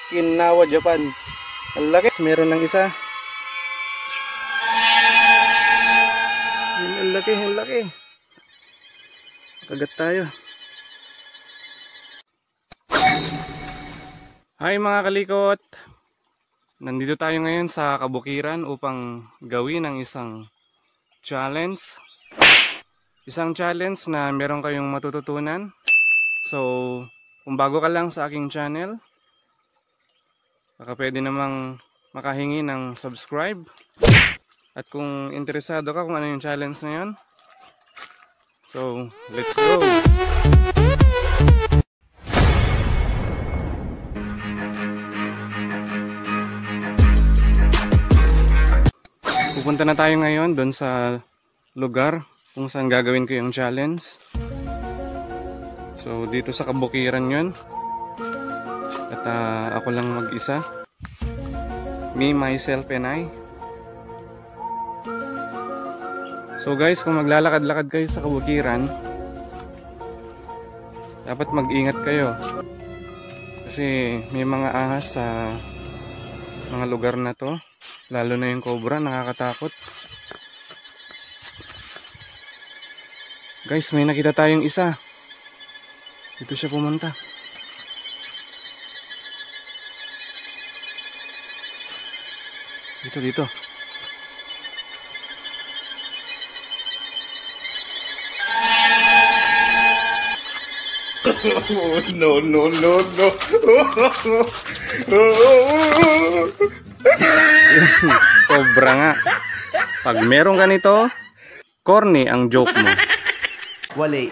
Okinawa, Japan. Ang laki. Meron ng isa. Ang laki, ang laki. Kagat tayo. Hi mga kalikot. Nandito tayo ngayon sa Kabukiran upang gawin ang isang challenge. Isang challenge na meron kayong matututunan. So, kung bago ka lang sa aking channel, baka pwede namang makahingi ng subscribe. At kung interesado ka kung ano yung challenge na yun, so, let's go! Pupunta na tayo ngayon doon sa lugar kung saan gagawin ko yung challenge. So dito sa Kabukiran yun. At ako lang mag-isa. Me, myself, and I. So guys, kung maglalakad-lakad kayo sa Kabukiran, dapat mag-ingat kayo. Kasi may mga ahas sa mga lugar na to. Lalo na yung cobra, nakakatakot. Guys, may nakita tayong isa. Dito siya pumunta. Dito. Oh, no. Cobra nga. Pag meron ganito, corny ang joke mo. Wale.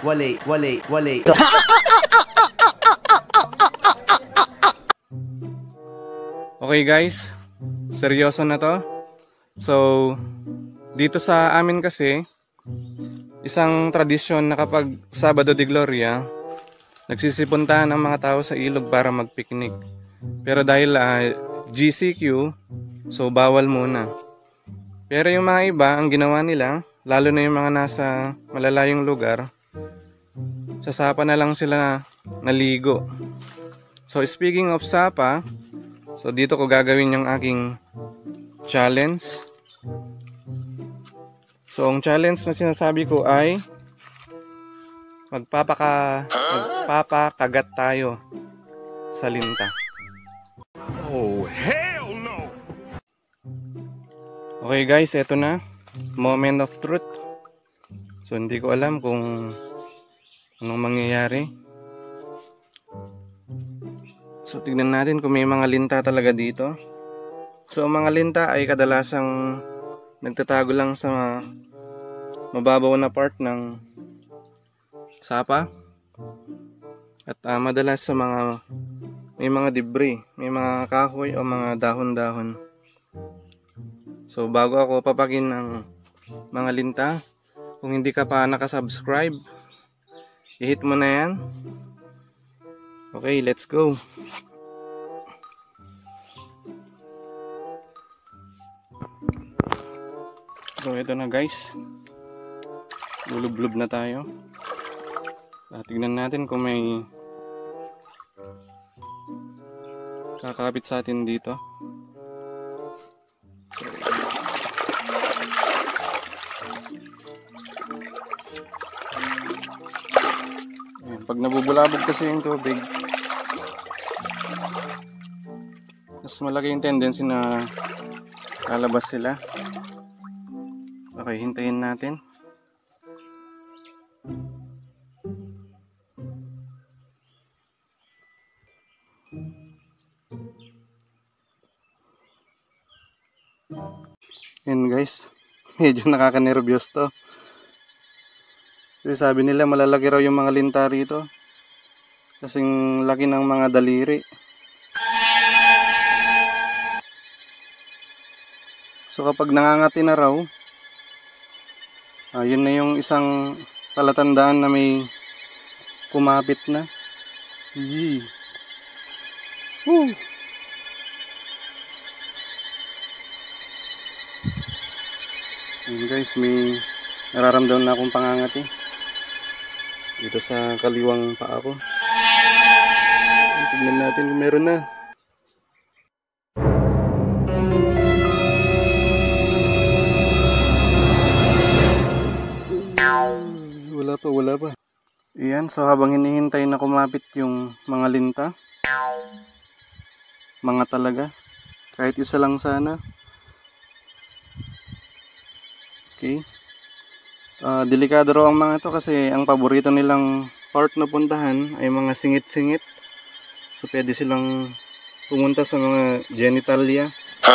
Okay guys, seryoso na to. So, dito sa amin kasi, isang tradisyon na kapag Sabado de Gloria, nagsisipuntahan ang mga tao sa ilog para magpiknik. Pero dahil GCQ, so bawal muna. Pero yung mga iba, ang ginawa nila, lalo na yung mga nasa malalayong lugar, sa sapa na lang sila naligo. So speaking of sapa, so dito ko gagawin yung aking challenge. So ang challenge na sinasabi ko ay magpapakagat tayo sa linta. Oh, hell no! Okay guys, eto na. Moment of truth. So hindi ko alam kung anong mangyayari. So tignan natin kung may mga linta talaga dito. So ang mga linta ay kadalasang nagtatago lang sa mababaw na part ng sapa. At madalas sa mga may mga debris, may mga kahoy o mga dahon-dahon. So bago ako papakin ng mga linta, kung hindi ka pa nakasubscribe, i-hit mo na yan. Okay, let's go. So ito na guys, lulublob na tayo. Tignan natin kung may kakapit sa atin dito. So, ayan, pag nabubulabog kasi yung tubig, mas malaki yung tendency na lalabas sila. Okay, hintayin natin. Yan guys, medyo nakakanervyos to. Kasi sabi nila malalaki raw yung mga linta rito. Kasing laki ng mga daliri. So kapag nangangati na raw, yun na yung isang palatandaan na may kumapit na. Woo! Ayun guys, may nararamdaman na akong pangangati dito sa kaliwang paa ko. Tignan natin kung meron na. Wala pa. Iyan, so habang hinihintay na kumapit yung mga linta, mga talaga, kahit isa lang sana. Okay. Delikado raw ang mga to kasi ang paborito nilang part na puntahan ay mga singit-singit. So pwede silang pumunta sa mga genitalia.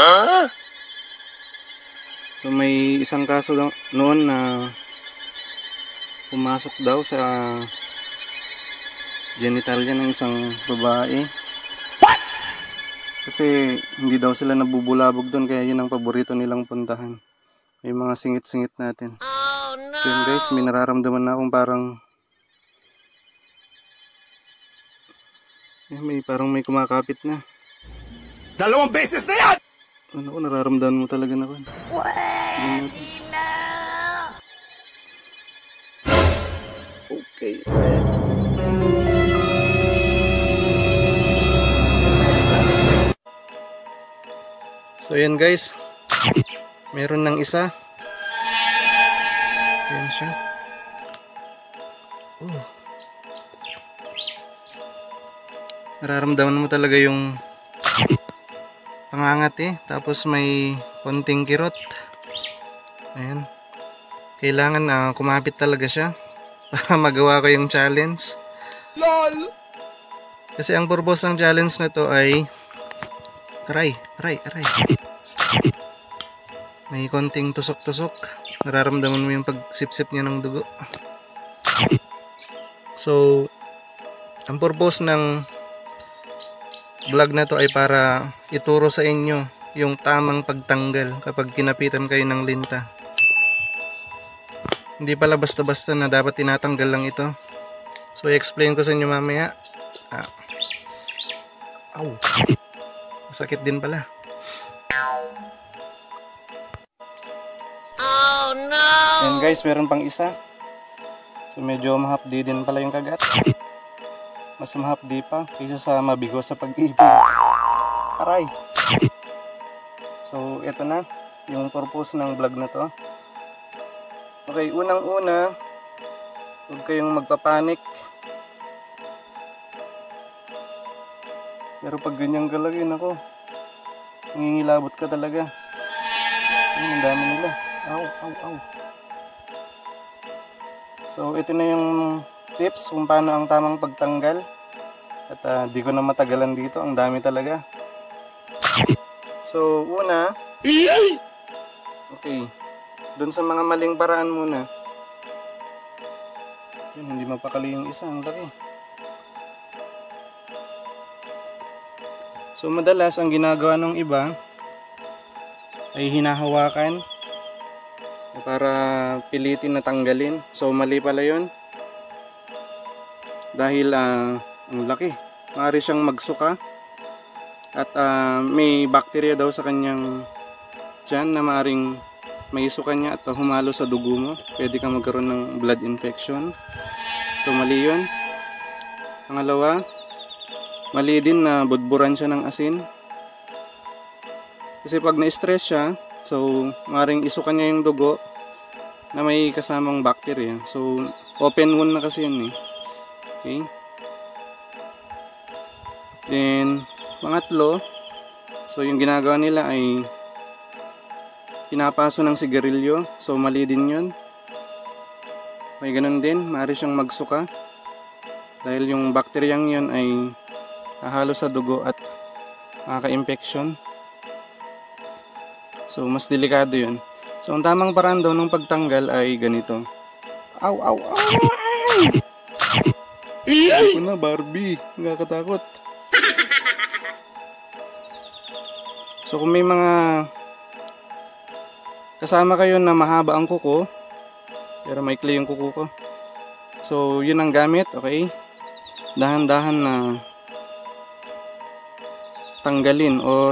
So may isang kaso noon na pumasok daw sa genitalia ng isang babae. Kasi hindi daw sila nabubulabog doon, kaya yun ang paborito nilang puntahan. May mga singit-singit natin. So yun guys, may nararamdaman na akong parang may kumakapit na. 2 beses na yan! Ano ko, nararamdaman mo talaga na ko. Okay. So yan guys, meron ng isa. Yan siya. Nararamdaman mo talaga yung pangangat eh. Tapos may konting kirot. Ayan. Kailangan kumapit talaga siya para magawa ko yung challenge. LOL! Kasi ang purpose ng challenge na to ay aray. May konting tusok-tusok. Nararamdaman mo yung pagsipsip niya ng dugo. So, ang purpose ng vlog na to ay para ituro sa inyo yung tamang pagtanggal kapag kinapitan kayo ng linta. Hindi pala basta-basta na dapat tinatanggal lang ito. So, i-explain ko sa inyo mamaya. Masakit din pala. Oh no! Yan guys, meron pang isa. So medyo mahapdi din pala yung kagat. Mas mahapdi pa kaysa sa mabigo sa pag-ibig. Aray! So ito na yung purpose ng vlog na to. Okay, unang-una, huwag kayong magpapanik. Pero pag ganyan galagin ako, ngingilabot ka talaga. Ang dami nila. Ow. So ito na yung tips kung paano ang tamang pagtanggal. At di ko na matagalan dito, ang dami talaga. So una, okay, dun sa mga maling paraan muna. Yun, hindi mapakali yung isa, ang laki. So madalas ang ginagawa ng iba ay hinahawakan para pilitin na tanggalin. So mali pala yun. Dahil ang laki. Maaari siyang magsuka. At may bakterya daw sa kanyang tiyan na maaring may suka niya at humalo sa dugo mo. Pwede kang magkaroon ng blood infection. So mali yun. Pangalawa, mali din na budburan siya ng asin. Kasi pag na-stress siya, so maring isukan niya yung dugo na may kasamang bacteria. So open wound na kasi yun eh. Okay. Then pangatlo, so yung ginagawa nila ay pinapaso ng sigarilyo. So mali din yun. May ganun din, maaari siyang magsuka dahil yung bakteryang yun ay hahalo sa dugo at makaka-infection. So mas delikado yun. So ang tamang paraan daw ng pagtanggal ay ganito. Aw! Ako na, Barbie, nakakatakot. So kung may mga kasama kayo na mahaba ang kuko, pero maikli yung kuko ko, so yun ang gamit. Okay, dahan-dahan na tanggalin or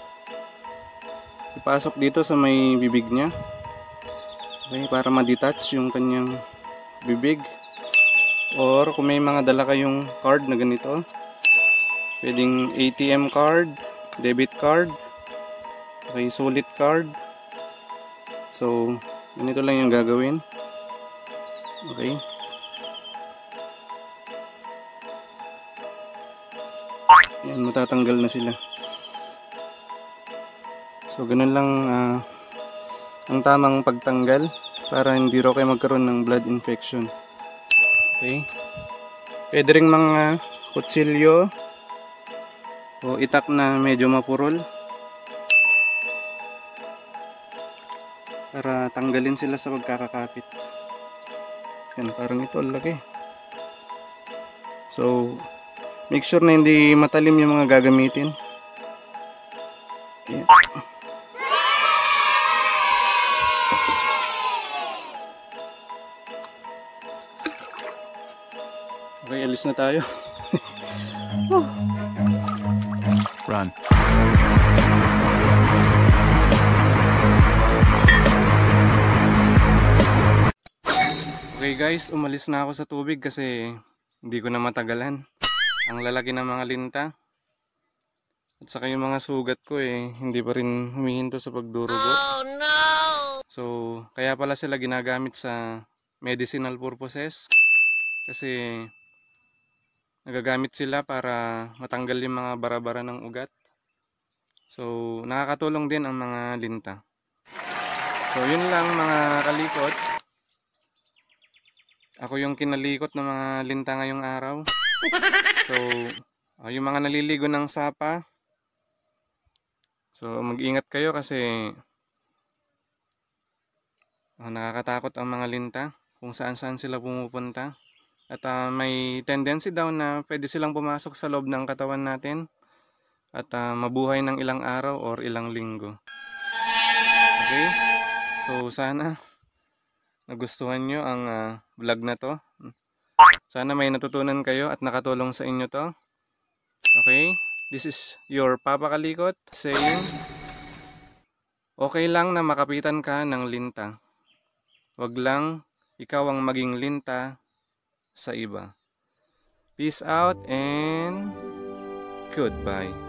ipasok dito sa may bibig niya. Okay, para ma-detach yung kanyang bibig. Or kung may mga dala kayong card na ganito, pwedeng ATM card, debit card, okay, sulit card. So ganito lang yung gagawin. Okay. Yan, matatanggal na sila. So, ganun lang ang tamang pagtanggal para hindi raw kayo magkaroon ng blood infection. Okay. Pwede ring mga kutsilyo o itak na medyo mapurol para tanggalin sila sa pagkakakapit. Yan, parang ito, ang laki. So, make sure na hindi matalim yung mga gagamitin. Yan. Okay, alis na tayo. Run. Okay guys, umalis na ako sa tubig kasi hindi ko na matagalan. Ang lalaki ng mga linta. At saka yung mga sugat ko hindi pa rin humihinto sa pagdurugo. Oh no! So, kaya pala sila ginagamit sa medicinal purposes. Kasi nagagamit sila para matanggal yung mga bara-bara ng ugat. So, nakakatulong din ang mga linta. So, yun lang mga kalikot. Ako yung kinalikot ng mga linta ngayong araw. So, yung mga naliligo ng sapa. So, mag-ingat kayo kasi nakakatakot ang mga linta kung saan-saan sila pumupunta. At may tendency daw na pwede silang pumasok sa loob ng katawan natin at mabuhay ng ilang araw or ilang linggo. Okay? So, sana nagustuhan nyo ang vlog na to. Sana may natutunan kayo at nakatulong sa inyo to. Okay? This is your Papa Kalikot saying, okay lang na makapitan ka ng linta. Wag lang ikaw ang maging linta sa iba. Peace out and goodbye.